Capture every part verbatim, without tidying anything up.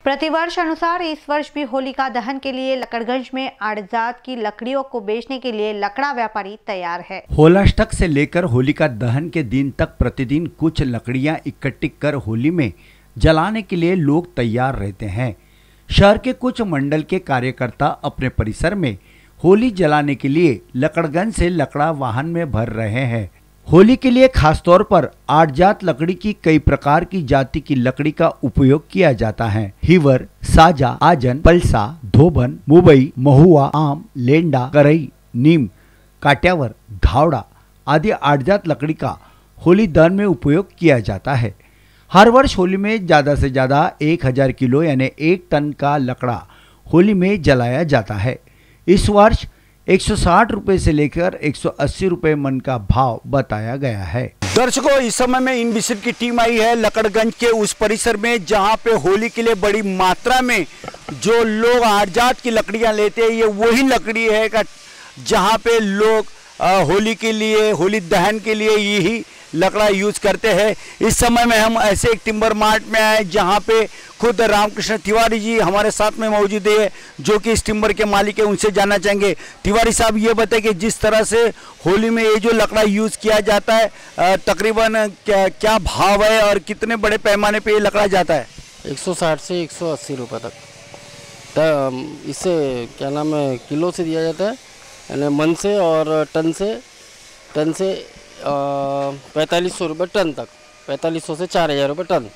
प्रतिवर्ष अनुसार इस वर्ष भी होलिका दहन के लिए लकड़गंज में आड़जात की लकड़ियों को बेचने के लिए लकड़ा व्यापारी तैयार है। होलाष्टक से लेकर होलिका दहन के दिन तक प्रतिदिन कुछ लकड़ियां इकट्ठी कर होली में जलाने के लिए लोग तैयार रहते हैं। शहर के कुछ मंडल के कार्यकर्ता अपने परिसर में होली जलाने के लिए लकड़गंज से लकड़ा वाहन में भर रहे हैं। होली के लिए खासतौर पर आड़जात लकड़ी की कई प्रकार की जाति की लकड़ी का उपयोग किया जाता है। हिवर, साजा, आजन, पलसा, धोबन, मुबई, महुआ, आम, लेंडा, करई, नीम, काट्यावर, धावड़ा आदि आड़जात लकड़ी का होली दहन में उपयोग किया जाता है। हर वर्ष होली में ज्यादा से ज्यादा एक हजार किलो यानी एक टन का लकड़ा होली में जलाया जाता है। इस वर्ष एक सौ साठ रुपए से लेकर एक सौ अस्सी रुपए मन का भाव बताया गया है। दर्शकों, इस समय में इन विजिट की टीम आई है लकड़गंज के उस परिसर में जहां पे होली के लिए बड़ी मात्रा में जो लोग आड़जात की लकड़ियां लेते हैं, ये वही लकड़ी है का जहां पे लोग आ, होली के लिए होली दहन के लिए यही लकड़ा यूज करते हैं। इस समय में हम ऐसे एक टिम्बर मार्ट में आए जहां पे खुद रामकृष्ण तिवारी जी हमारे साथ में मौजूद है, जो कि इस टिम्बर के मालिक है। उनसे जानना चाहेंगे, तिवारी साहब ये बताएं कि जिस तरह से होली में ये जो लकड़ा यूज किया जाता है तकरीबन क्या क्या भाव है और कितने बड़े पैमाने पे ये लकड़ा जाता है? एक सौ साठ से एक सौ अस्सी रुपये तक। तो इससे क्या नाम है किलो से दिया जाता है, यानी मन से, और टन से टन से पैंतालीस सौ रुपये टन तक, पैंतालीस सौ से चार हज़ार रुपये टन।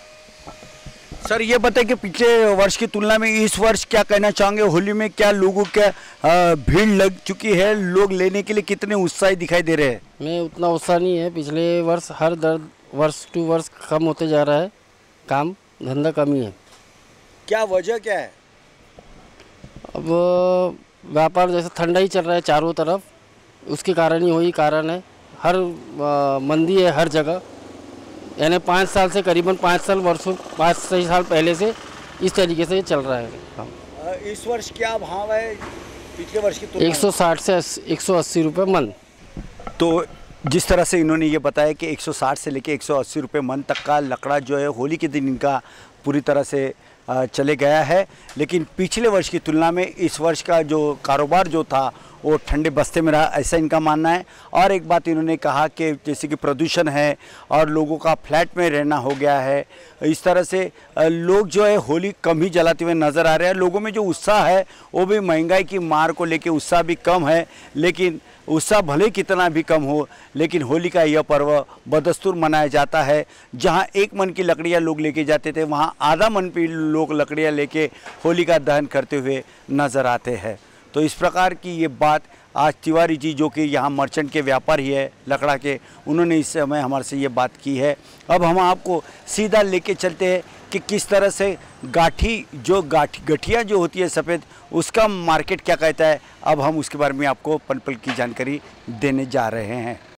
सर ये बताएं कि पिछले वर्ष की तुलना में इस वर्ष क्या कहना चाहोगे? होली में क्या लोगों के भीड़ लग चुकी है? लोग लेने के लिए कितने उत्साही दिखाई दे रहे हैं? में उतना उत्साह नहीं है। पिछले वर्ष हर दर वर्ष टू वर्ष कम होते जा रहा है, काम धंधा कम ही है। क्या वजह क्या है? अब व्यापार जैसे ठंडा ही चल रहा है चारों तरफ, उसके कारण ही वही कारण है। हर आ, मंदी है हर जगह, यानी पाँच साल से करीबन पाँच साल वर्षों पाँच छः साल पहले से इस तरीके से चल रहा है काम। इस वर्ष क्या भाव है पिछले वर्ष की तुलना? एक सौ साठ से एक सौ अस्सी रुपये मन। तो जिस तरह से इन्होंने ये बताया कि एक सौ साठ से लेके एक सौ अस्सी रुपये मन तक का लकड़ा जो है होली के दिन इनका पूरी तरह से चले गया है, लेकिन पिछले वर्ष की तुलना में इस वर्ष का जो कारोबार जो था वो ठंडे बस्ते में रहा, ऐसा इनका मानना है। और एक बात इन्होंने कहा कि जैसे कि प्रदूषण है और लोगों का फ्लैट में रहना हो गया है, इस तरह से लोग जो है होली कम ही जलाते हुए नज़र आ रहे हैं। लोगों में जो उत्साह है वो भी महंगाई की मार को लेके उत्साह भी कम है, लेकिन उत्साह भले कितना भी कम हो, लेकिन होली का यह पर्व बदस्तूर मनाया जाता है। जहां एक मन की लकड़ियां लोग लेके जाते थे, वहां आधा मन पे लोग लकड़ियां लेके होली का दहन करते हुए नज़र आते हैं। तो इस प्रकार की ये बात आज तिवारी जी, जो कि यहाँ मर्चेंट के व्यापारी है लकड़ा के, उन्होंने इस समय हमारे से ये बात की है। अब हम आपको सीधा लेके चलते हैं कि किस तरह से गाठी जो गाठी गठिया जो होती है सफ़ेद, उसका मार्केट क्या कहता है। अब हम उसके बारे में आपको पल पल की जानकारी देने जा रहे हैं।